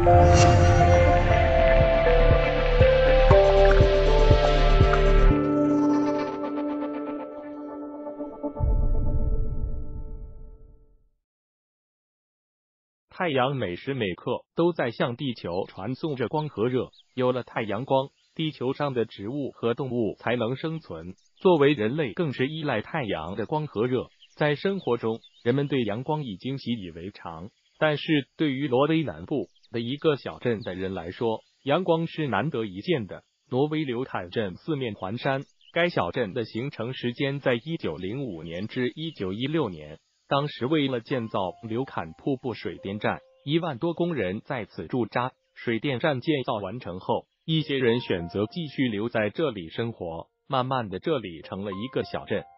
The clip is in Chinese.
太阳每时每刻都在向地球传送着光和热，有了太阳光，地球上的植物和动物才能生存。作为人类，更是依赖太阳的光和热。在生活中，人们对阳光已经习以为常，但是对于挪威南部的一个小镇的人来说，阳光是难得一见的。挪威刘坎镇四面环山，该小镇的形成时间在1905年至1916年。当时为了建造刘坎瀑布水电站，1万多工人在此驻扎。水电站建造完成后，一些人选择继续留在这里生活，慢慢的这里成了一个小镇。